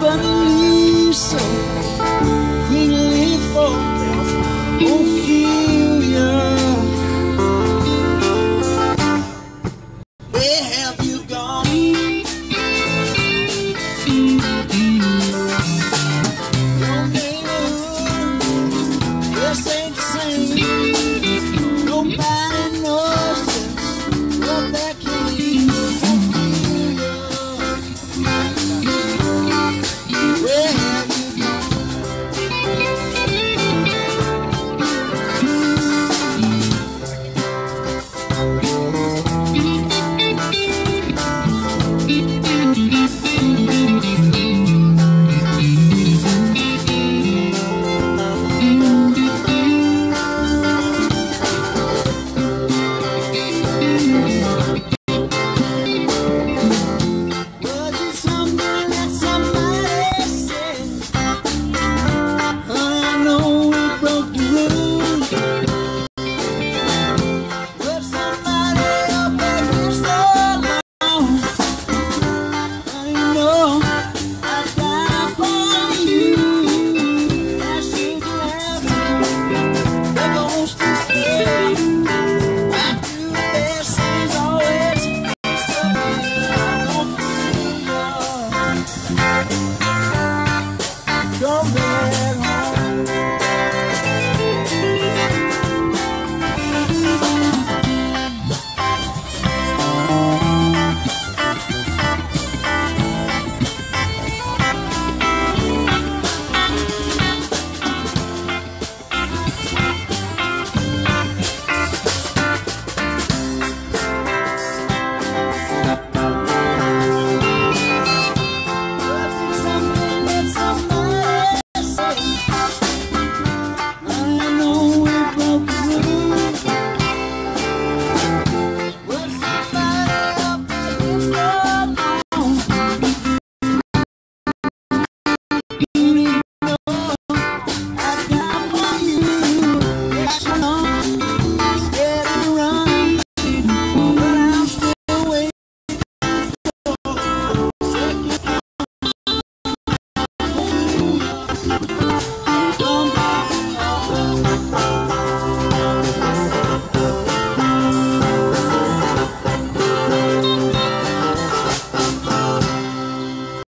Nobody leaves so quickly for Ophelia. Where have you gone? Your neighborhood just ain't the same. Nobody knows just what that came. Ophelia. Where have you gone? Was it something that somebody said? I know we broke the rules, but somebody up against the law. I know I died for you. I should have to. The ghost is dead. I do the best things always. Come back.